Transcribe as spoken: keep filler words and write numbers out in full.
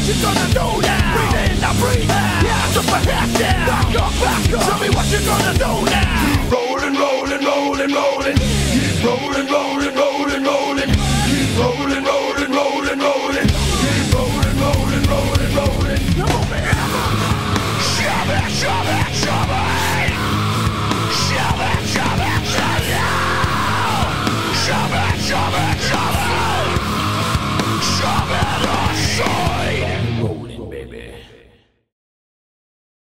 you gonna do now? Breathe in, now breathe out. Yeah, jump ahead, yeah. Back up, back up. Tell me what you gonna do now?